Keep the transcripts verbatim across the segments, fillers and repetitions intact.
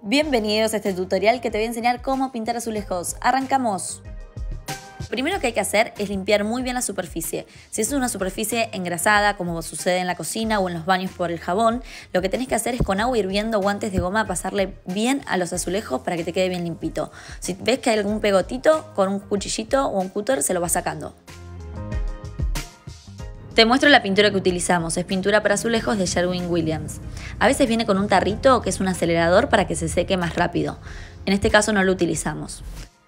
Bienvenidos a este tutorial que te voy a enseñar cómo pintar azulejos. ¡Arrancamos! Lo primero que hay que hacer es limpiar muy bien la superficie. Si es una superficie engrasada, como sucede en la cocina o en los baños por el jabón, lo que tenés que hacer es con agua hirviendo, guantes de goma, pasarle bien a los azulejos para que te quede bien limpito. Si ves que hay algún pegotito, con un cuchillito o un cúter se lo vas sacando. Te muestro la pintura que utilizamos, es pintura para azulejos de Sherwin-Williams. A veces viene con un tarrito que es un acelerador para que se seque más rápido. En este caso no lo utilizamos.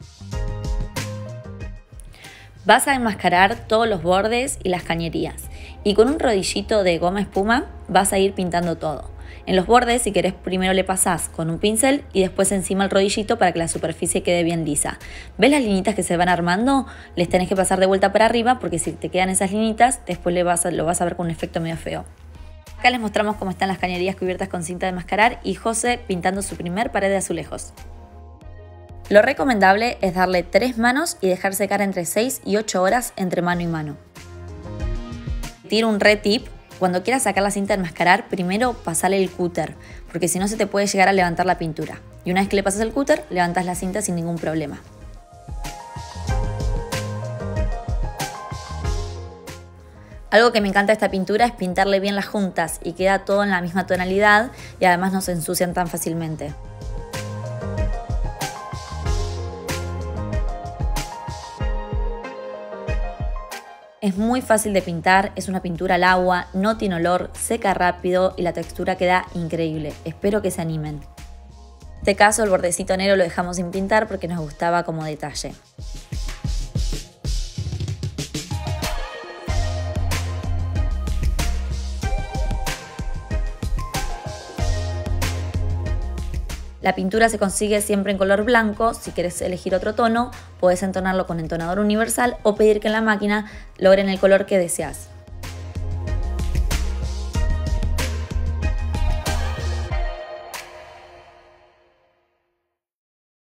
Vas a enmascarar todos los bordes y las cañerías y con un rodillito de goma espuma vas a ir pintando todo. En los bordes, si querés, primero le pasás con un pincel y después encima el rodillito para que la superficie quede bien lisa. ¿Ves las linitas que se van armando? Les tenés que pasar de vuelta para arriba porque si te quedan esas linitas, después le vas a, lo vas a ver con un efecto medio feo. Acá les mostramos cómo están las cañerías cubiertas con cinta de mascarar y José pintando su primer pared de azulejos. Lo recomendable es darle tres manos y dejar secar entre seis y ocho horas entre mano y mano. Tiro un re tip. Cuando quieras sacar la cinta de enmascarar, primero pasale el cúter, porque si no se te puede llegar a levantar la pintura. Y una vez que le pasas el cúter, levantas la cinta sin ningún problema. Algo que me encanta de esta pintura es pintarle bien las juntas y queda todo en la misma tonalidad y además no se ensucian tan fácilmente. Es muy fácil de pintar, es una pintura al agua, no tiene olor, seca rápido y la textura queda increíble. Espero que se animen. En este caso el bordecito negro lo dejamos sin pintar porque nos gustaba como detalle. La pintura se consigue siempre en color blanco. Si quieres elegir otro tono, puedes entonarlo con entonador universal o pedir que en la máquina logren el color que deseas.